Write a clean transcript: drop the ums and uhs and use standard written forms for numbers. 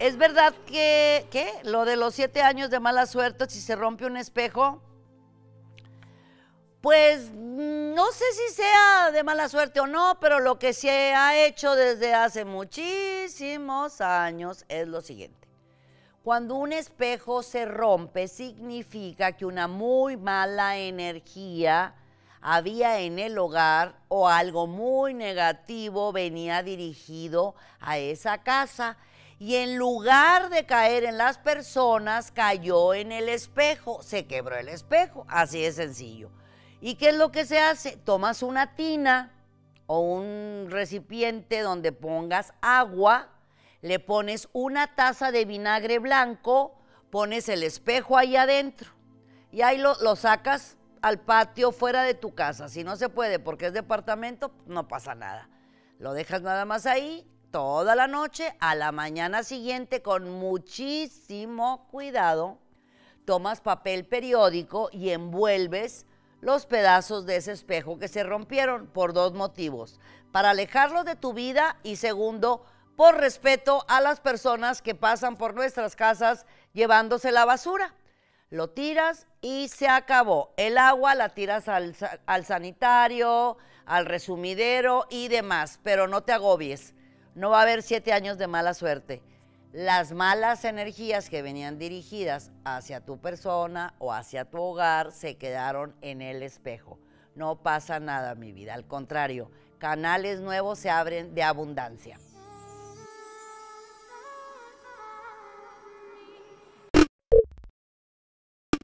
¿Es verdad que, lo de los 7 años de mala suerte, si se rompe un espejo? Pues no sé si sea de mala suerte o no, pero lo que se ha hecho desde hace muchísimos años es lo siguiente. Cuando un espejo se rompe, significa que una muy mala energía había en el hogar o algo muy negativo venía dirigido a esa casa. Y en lugar de caer en las personas, cayó en el espejo, se quebró el espejo, así de sencillo. ¿Y qué es lo que se hace? Tomas una tina o un recipiente donde pongas agua, le pones una taza de vinagre blanco, pones el espejo ahí adentro y ahí lo sacas al patio fuera de tu casa. Si no se puede porque es departamento, no pasa nada. Lo dejas nada más ahí toda la noche, a la mañana siguiente con muchísimo cuidado, tomas papel periódico y envuelves los pedazos de ese espejo que se rompieron por 2 motivos. Para alejarlos de tu vida y segundo, por respeto a las personas que pasan por nuestras casas llevándose la basura. Lo tiras y se acabó. El agua la tiras al sanitario, al resumidero y demás, pero no te agobies. No va a haber 7 años de mala suerte. Las malas energías que venían dirigidas hacia tu persona o hacia tu hogar se quedaron en el espejo. No pasa nada, mi vida. Al contrario, canales nuevos se abren de abundancia.